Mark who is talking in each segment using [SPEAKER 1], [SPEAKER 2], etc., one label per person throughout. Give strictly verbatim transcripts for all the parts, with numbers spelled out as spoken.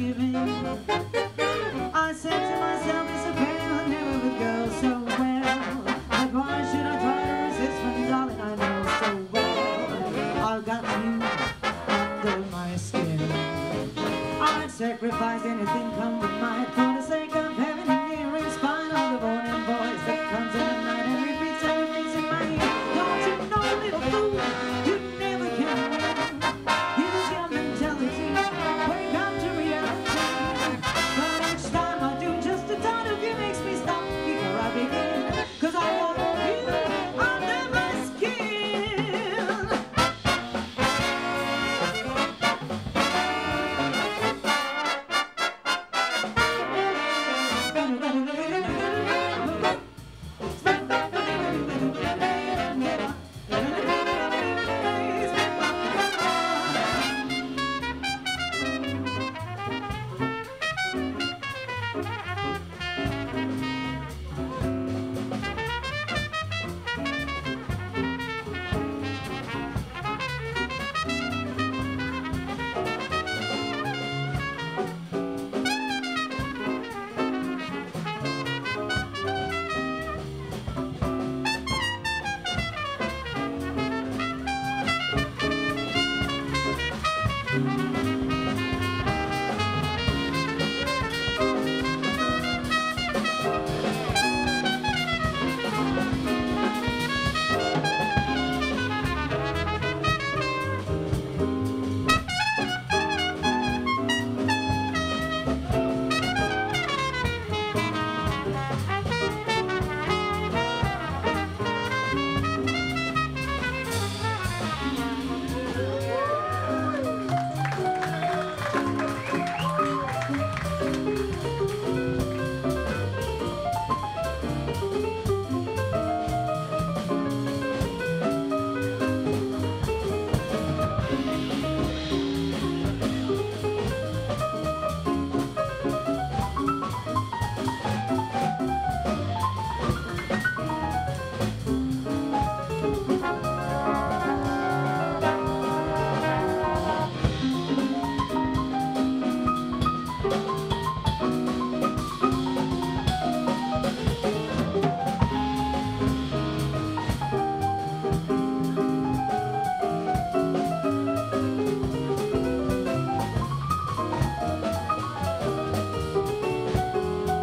[SPEAKER 1] giving. I said to myself, it's a pity I never would go so well. But why should I try to resist when, darling, I know so well I've got you under my skin. I'd sacrifice anything come with might for the sake of having you near, in spite of the morning voice that comes in the night and repeats and repeats in my ear. Don't you know, little fool, you never can win. Use your mentality, wake up to reality. But each time I do, just the thought of you makes me stop before I begin. Cause I want you under my skin.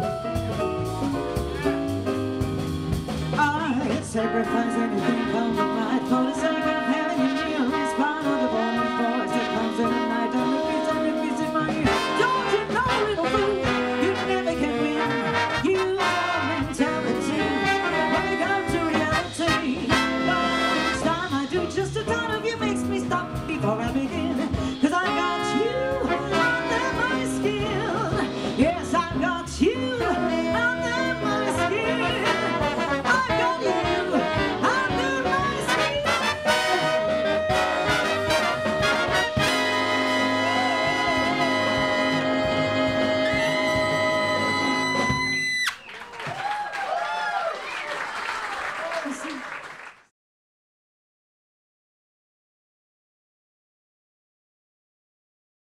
[SPEAKER 1] Sacrifice anything come